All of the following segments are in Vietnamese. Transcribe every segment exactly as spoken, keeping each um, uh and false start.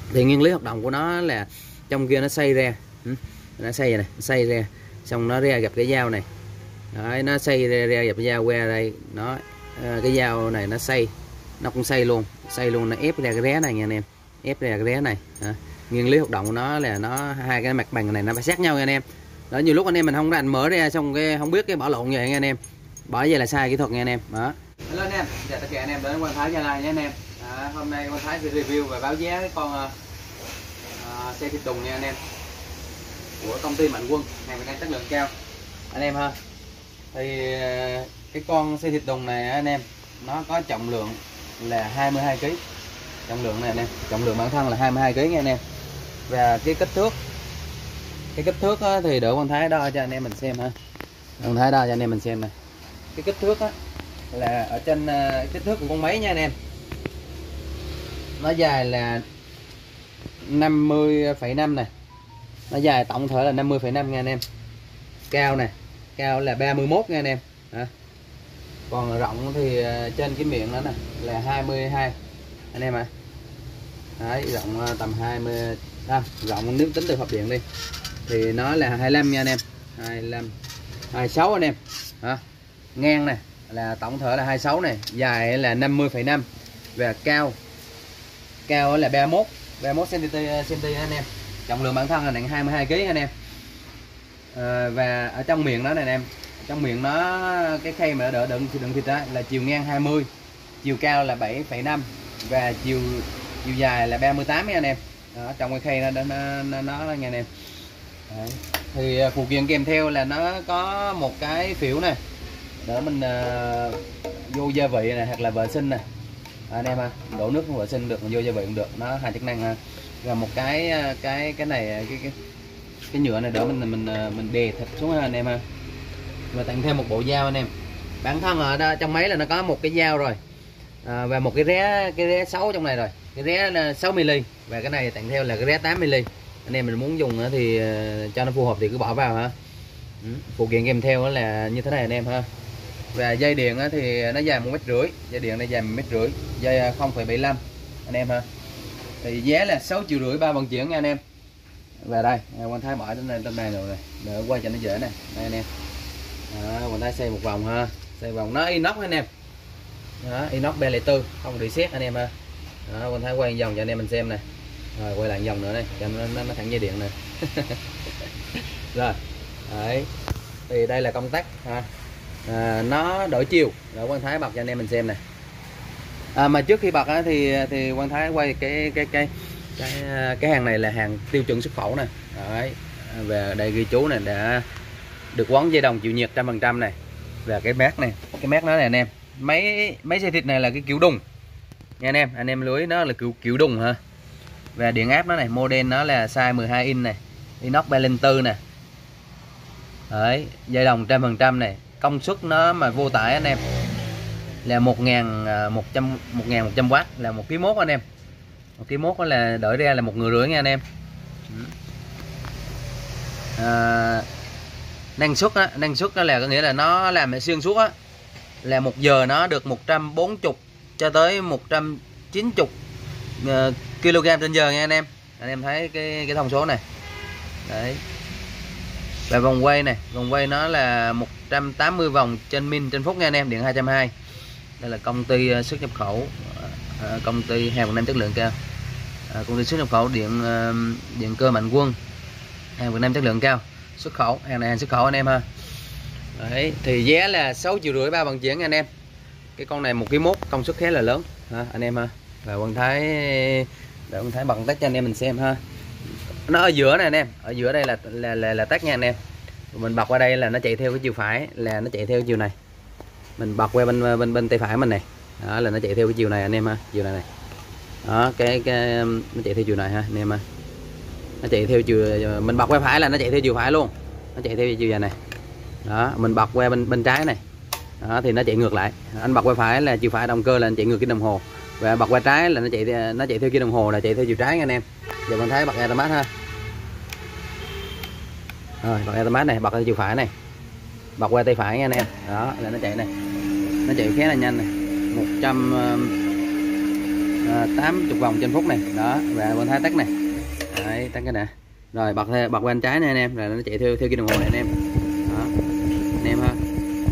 Thì nguyên lý hoạt động của nó là trong kia nó xoay ra, nó xoay này, xoay ra xong nó ra gặp cái dao này. Đấy, nó xoay ra, ra gặp cái dao qua đây, nó cái dao này nó xoay, nó cũng xoay luôn, xoay luôn, nó ép ra cái ré này nha anh em, ép ra cái ré này. Đó. Nguyên lý hoạt động của nó là nó hai cái mặt bằng này nó phải sát nhau nha anh em. Đó, nhiều lúc anh em mình không rành mở ra xong cái không biết cái bỏ lộn vậy nha anh em, bỏ vậy là sai kỹ thuật nha anh em. Đó. Hello anh em, chào tất cả anh em đến Quang Thái Gia Lai nha anh em. À, hôm nay Quang Thái sẽ review và báo giá cái con uh, xe Thịt Tùng nha anh em, của công ty Mạnh Quân, hàng Việt Nam chất lượng cao anh em ha. Thì cái con xe Thịt Tùng này anh em, nó có trọng lượng là hai mươi hai ki lô gam, trọng lượng này anh em, trọng lượng bản thân là hai mươi hai ki lô gam nha anh em. Và cái kích thước, cái kích thước á, thì đỡ Quang Thái đo cho anh em mình xem ha. Quang Thái đo cho anh em mình xem này, cái kích thước á, là ở trên uh, kích thước của con máy nha anh em, nó dài là năm mươi phẩy năm này, nó dài tổng thể là năm mươi phẩy năm nha anh em. Cao này, cao là ba mươi mốt nha anh em. Đó. Còn rộng thì trên cái miệng đó nè là hai mươi hai anh em ạ. À. Đấy, rộng tầm hai mươi, à, rộng nếu tính từ hộp điện đi thì nó là hai mươi lăm nha anh em, hai mươi lăm, hai mươi sáu anh em. Đó. Ngang này là tổng thể là hai mươi sáu này, dài là năm mươi phẩy năm và cao cao là ba mươi mốt, ba mươi mốt xăng ti mét anh em. Trọng lượng bản thân là nặng hai mươi hai ki lô gam anh em. À, và ở trong miệng đó này anh em, trong miệng nó cái khay mà đỡ đựng đựng thịt đó là chiều ngang hai mươi, chiều cao là bảy phẩy năm và chiều chiều dài là ba mươi tám nha anh em. Đó, trong cái khay nó nó nó, nó nha anh em. Đấy. Thì phụ kiện kèm theo là nó có một cái phễu này để mình uh, vô gia vị này hoặc là vệ sinh này anh em ha, đổ nước vệ sinh được, vô gia vị cũng được, nó hai chức năng ha. Và một cái cái cái này cái cái, cái nhựa này đỡ mình mình mình đè thịt xuống ha anh em ha. Và tặng thêm một bộ dao anh em. Bản thân ở đó, trong máy là nó có một cái dao rồi, à, và một cái ré, cái ré sáu trong này rồi, cái ré là sáu mi li và cái này tặng theo là cái ré tám mi li. Anh em mình muốn dùng thì cho nó phù hợp thì cứ bỏ vào ha. Phụ kiện kèm theo là như thế này anh em ha. Và dây điện thì nó dài một mét rưỡi, dây điện này dài một mét rưỡi, dây không phẩy bảy lăm anh em ha. Thì giá là sáu triệu rưỡi ba vận chuyển nha anh em. Và đây Quang Thái bỏ đến đây trong này rồi này, để quay cho nó dễ nè, đây anh em. Đó, Quang Thái xây một vòng ha, xây vòng nó inox anh em. Đó, inox B không bốn không rỉ sét anh em ha. Đó, Quang Thái quay vòng cho anh em mình xem này. Rồi quay lại vòng nữa đây, cho nó, nó, nó thẳng dây điện này. Rồi, đấy. Thì đây là công tắc ha. À, nó đổi chiều, để Quang Thái bật cho anh em mình xem này. À, mà trước khi bật á, thì thì Quang Thái quay cái cái cái cái cái hàng này là hàng tiêu chuẩn xuất khẩu này. Đấy. Về đây ghi chú này đã được quấn dây đồng chịu nhiệt trăm phần trăm này. Và cái mát này, cái mát nó này anh em. Mấy mấy xe thịt này là cái kiểu đùng nha anh em, anh em lưu ý nó là kiểu kiểu đùng ha. Và điện áp nó này, model nó là size mười hai inch này, inox B không bốn nè. Đấy, dây đồng trăm phần trăm này, công suất nó mà vô tải anh em là một nghìn một trăm W, là một ki lô mốt anh em. Một ki lô mốt là đổi ra là một người rưỡi nha anh em. À, năng suất á, năng suất đó là có nghĩa là nó làm xuyên suốt á, là một giờ nó được một trăm bốn mươi cho tới một trăm chín mươi uh, ki lô gam trên giờ nha anh em. Anh em thấy cái cái thông số này. Đấy. Và vòng quay này, vòng quay nó là một trăm tám mươi vòng trên min trên phút nha anh em, điện hai trăm hai mươi. Đây là công ty xuất nhập khẩu, à, công ty hàng Việt Nam chất lượng cao, à, công ty xuất nhập khẩu điện điện cơ Mạnh Quân, hàng Việt Nam chất lượng cao, xuất khẩu, hàng này hàng xuất khẩu anh em ha. Đấy, thì giá là sáu triệu rưỡi ba vận chuyển nha anh em. Cái con này một ki lô mốt, công suất khá là lớn ha, anh em ha. Và Quang Thái để Quang Thái bật tách cho anh em mình xem ha. Nó ở giữa này anh em, ở giữa đây là là là, là tắt nha anh em. Mình bật qua đây là nó chạy theo cái chiều phải, là nó chạy theo chiều này. Mình bật qua bên bên bên tay phải mình này, đó là nó chạy theo cái chiều này anh em ha, chiều này này. Đó, cái cái nó chạy theo chiều này ha anh em ha. Nó chạy theo chiều, mình bật qua phải là nó chạy theo chiều phải luôn, nó chạy theo chiều này. Đó, mình bật qua bên bên trái này, đó thì nó chạy ngược lại. Anh bật qua phải là chiều phải động cơ là anh chạy ngược cái đồng hồ, và bật qua trái là nó chạy nó chạy theo cái đồng hồ là chạy theo chiều trái nha anh em. Giờ mình thấy bật automat ha. Rồi bật automat này, bật qua chiều phải này, bật qua tay phải nha anh em. Đó là nó chạy này, nó chạy khá là nhanh này, một trăm à, tám mươi vòng trên phút này đó, và bên thái tắt này. Đấy, tắt cái nè. Rồi bật bật bên trái này anh em, là nó chạy theo theo kim đồng hồ này anh em. Đó. Anh em ha.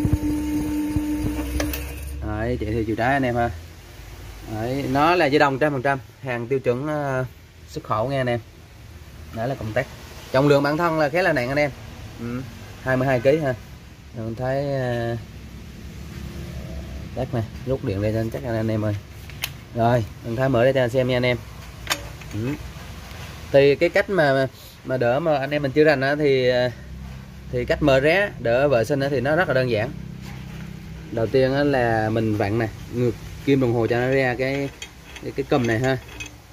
Đấy, chạy theo chiều trái anh em ha. Đấy, nó là dây đồng trăm phần trăm, hàng tiêu chuẩn uh, xuất khẩu nghe anh em. Đó là công tắc. Trọng lượng bản thân là khá là nặng anh em. Ừ, hai mươi hai ki lô gam ha. Mình thấy uh, tắt này, rút điện ra cho chắc anh em ơi. Rồi, mình thấy mở ra cho anh xem nha anh em. Ừ. Thì cái cách mà mà đỡ mà anh em mình chưa rành á, thì thì cách mở ré đỡ vệ sinh thì nó rất là đơn giản. Đầu tiên là mình vặn nè, ngược kim đồng hồ cho nó ra cái cái, cái cùm này ha.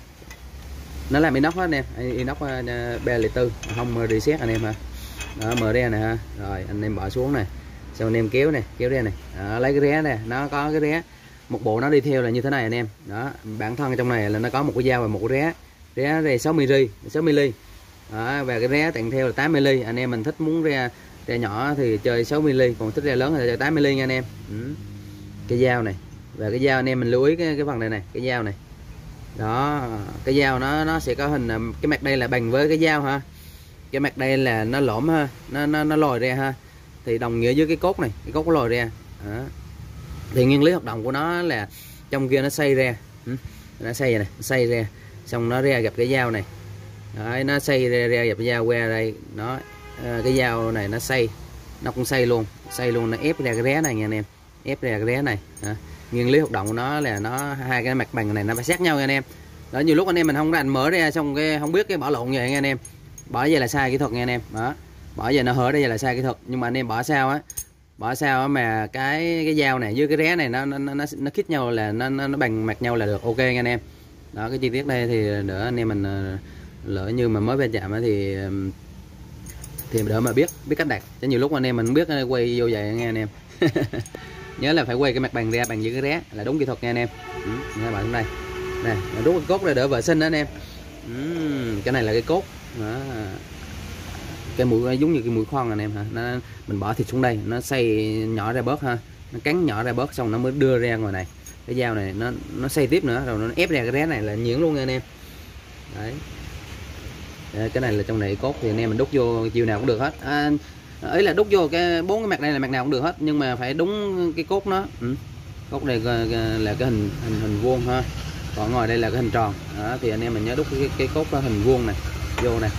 Nó làm inox hết anh em, inox ba lẻ tư, không reset anh em ha. Đó, mở ra nè ha. Rồi anh em bỏ xuống này, xong anh em kéo này, kéo ra này. Đó, lấy cái ré nè, nó có cái ré một bộ nó đi theo là như thế này anh em. Đó, bản thân trong này là nó có một cái dao và một cái ré. Ré đây sáu mi li, sáu mi li. Đó, và cái ré tặng theo là tám mi li. Anh em mình thích muốn ra ra nhỏ thì chơi sáu mi li, còn thích ra lớn thì chơi tám mi li nha anh em. Ừ. Cái dao này, và cái dao anh em mình lưu ý cái cái phần này này, cái dao này. Đó, cái dao nó nó sẽ có hình, cái mặt đây là bằng với cái dao ha. Cái mặt đây là nó lõm ha, nó nó nó lồi ra ha. Thì đồng nghĩa với cái cốt này, cái cốt nó lồi ra. Đó. Thì nguyên lý hoạt động của nó là trong kia nó xoay ra. Ừ. Nó xoay vậy này, xoay ra, xong nó ra gặp cái dao này. Đấy, nó xoay ra, ra gặp cái dao qua đây. Nó à, cái dao này nó xoay, nó cũng xoay luôn, xoay luôn, nó ép ra cái ré này nha anh em, ép ra cái ré này. À, nguyên lý hoạt động của nó là nó hai cái mặt bằng này nó phải sát nhau nha anh em. Đó, nhiều lúc anh em mình không rành mở ra xong cái không biết cái bỏ lộn vậy nha anh em, bỏ vậy là sai kỹ thuật nha anh em. Đó, bỏ vậy nó hở đây là sai kỹ thuật, nhưng mà anh em bỏ sao á, bỏ sao mà cái cái dao này với cái ré này nó nó nó nó khít nhau là nó nó, nó bằng mặt nhau là được, ok nha anh em. Đó, cái chi tiết đây thì đỡ anh em mình lỡ như mà mới va chạm thì thì đỡ mà biết biết cách đặt, chứ nhiều lúc anh em mình không biết quay vô vậy nghe anh em. Nhớ là phải quay cái mặt bằng ra bằng với cái ré là đúng kỹ thuật nha anh em. Ừ, các bạn đây nè, rút cái cốt ra đỡ vệ sinh đó anh em. Ừ, cái này là cái cốt đó. Cái mũi giống như cái mũi khoan anh em hả, nó mình bỏ thịt xuống đây nó xay nhỏ ra bớt ha, nó cắn nhỏ ra bớt xong nó mới đưa ra ngoài này. Cái dao này nó nó xay tiếp nữa rồi nó ép ra cái ré này là nhuyễn luôn nha anh em. Đấy. Đấy, cái này là trong này cốt thì anh em mình đút vô chiều nào cũng được hết. À, ấy là đút vô cái bốn cái mặt này là mặt nào cũng được hết, nhưng mà phải đúng cái cốt nó. Ừ. Cốt này là cái hình hình hình vuông ha, còn ngoài đây là cái hình tròn. Đó, thì anh em mình nhớ đút cái, cái cốt hình vuông này vô này.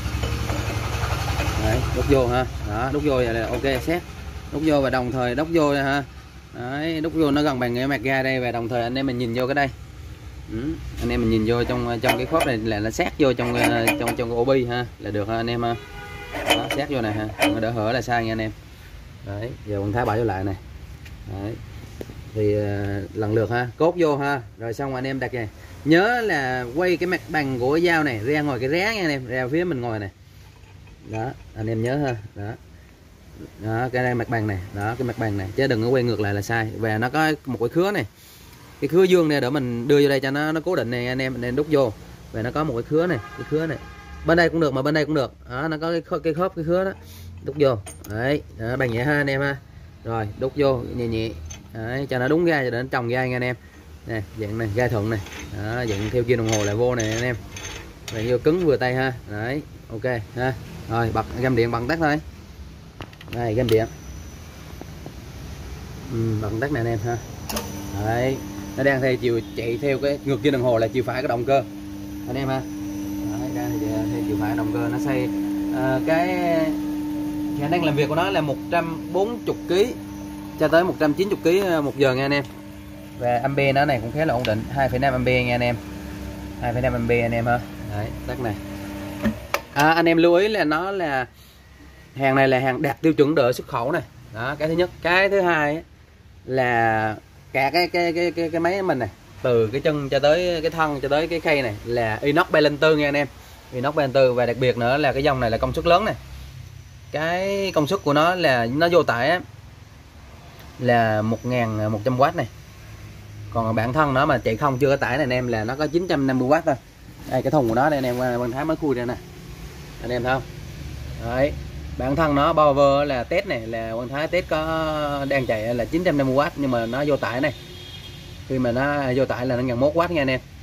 Đấy, đút vô ha. Đó, đút vô vậy là ok, xét đút vô và đồng thời đút vô đây ha. Đấy, đút vô nó gần bằng cái mặt ga đây, và đồng thời anh em mình nhìn vô cái đây. Ừ. Anh em mình nhìn vô trong trong cái khớp này là nó sát vô trong trong trong cái ô bi ha, là được ha anh em ha. Đó, sát vô này ha, nó đỡ hở là sai nha anh em. Đấy, giờ mình thái bỏ vô lại này. Đấy. Thì uh, lần lượt ha, cốt vô ha, rồi xong anh em đặt này. Nhớ là quay cái mặt bằng của cái dao này ra ngoài cái ré nha anh em, ra phía mình ngồi này. Đó, anh em nhớ ha. Đó. Đó, cái đây mặt bằng này, đó cái mặt bằng này, chứ đừng có quay ngược lại là sai. Và nó có một cái khứa này, cái khứa dương này để mình đưa vô đây cho nó nó cố định này anh em, nên đút vô. Và nó có một cái khứa này, cái khứa này bên đây cũng được mà bên đây cũng được. Đó, nó có cái khớp cái khớp cái khứa đó, đút vô. Đấy, đó, bằng nhẹ ha anh em ha. Rồi đút vô nhẹ nhẹ. Đấy, cho nó đúng gai, cho đến trồng gai nha anh em. Nè, dạng này gai thuận này. Đó, dạng theo kim đồng hồ lại vô này anh em. Bạn vô cứng vừa tay ha. Đấy, ok ha. Rồi bật găm điện bằng tắt thôi. Đây găm điện. Ừ, bằng tắt này anh em ha. Đấy, nó đang theo chiều chạy theo cái ngược kim đồng hồ là chiều phải cái động cơ anh em ha. Đấy, đang theo chiều phải động cơ nó xoay. À, cái khả năng làm việc của nó là một trăm bốn mươi ki lô gam cho tới một trăm chín mươi ki lô gam một giờ nha anh em. Và ampe nó này cũng khá là ổn định, hai phẩy năm ampe nha anh em, hai phẩy năm ampe anh em ha. Đấy, tắt này. À, anh em lưu ý là nó là hàng này là hàng đạt tiêu chuẩn đỡ xuất khẩu này. Đó, cái thứ nhất. Cái thứ hai là cả cái cái cái cái cái máy mình này, từ cái chân cho tới cái thân cho tới cái khay này là inox ba lẻ tư nha anh em, inox ba lẻ tư. Và đặc biệt nữa là cái dòng này là công suất lớn này, cái công suất của nó là nó vô tải á, là một nghìn một trăm oát này. Còn bản thân nó mà chạy không chưa có tải này anh em là nó có chín trăm năm mươi oát thôi. Đây cái thùng của nó đây anh em, Văn Thái mới khui ra nè anh em thấy không. Đấy, bản thân nó power là test này là Văn Thái test có đang chạy là chín trăm năm mươi oát, nhưng mà nó vô tải này, khi mà nó vô tải là nó gần một oát nha anh em.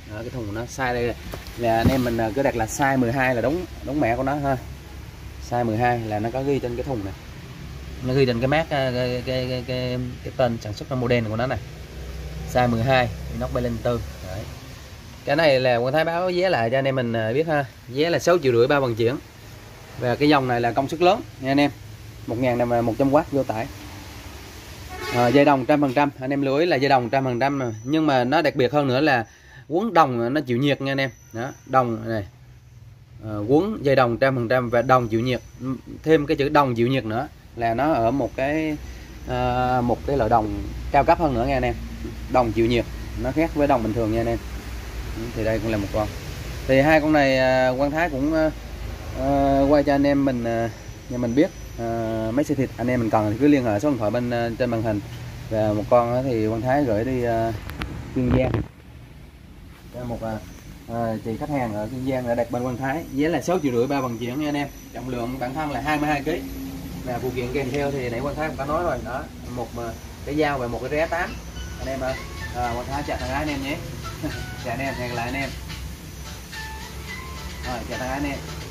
Đó, cái thùng nó size đây là anh em mình cứ đặt là size mười hai là đúng đúng mẹ của nó ha. Size mười hai là nó có ghi trên cái thùng này, nó ghi trên cái mác cái cái, cái, cái, cái, cái tên sản xuất model của nó này, size mười hai inox ba linh tư. Đấy. Cái này là Quang Thái báo giá lại cho anh em mình biết ha, giá là sáu triệu rưỡi ba vận chuyển. Và cái dòng này là công suất lớn nha anh em, một nghìn một trăm oát vô tải. À, dây đồng trăm phần trăm, anh em lưu ý là dây đồng trăm phần trăm, nhưng mà nó đặc biệt hơn nữa là quấn đồng nó chịu nhiệt nha anh em. Đó, đồng này à, quấn dây đồng trăm phần trăm và đồng chịu nhiệt, thêm cái chữ đồng chịu nhiệt nữa là nó ở một cái à, một cái loại đồng cao cấp hơn nữa nha anh em. Đồng chịu nhiệt nó khác với đồng bình thường nha anh em. Thì đây cũng là một con, thì hai con này Quang Thái cũng uh, quay cho anh em mình uh, nhà mình biết. Uh, mấy xe thịt anh em mình cần thì cứ liên hệ số điện thoại bên uh, trên màn hình. Và một con thì Quang Thái gửi đi uh, Kiên Giang, một uh, uh, chị khách hàng ở Kiên Giang đã đặt bên Quang Thái, giá là sáu triệu rưỡi ba vận chuyển nha anh em. Trọng lượng bản thân là hai mươi hai ki lô gam. Và phụ kiện kèm theo thì nãy Quang Thái cũng có nói rồi đó, một uh, cái dao và một cái ré tám anh em ơi. uh, Quang Thái chào thằng anh em nhé. Chào anh em, hẹn gặp lại anh em. Rồi, chào thằng anh em.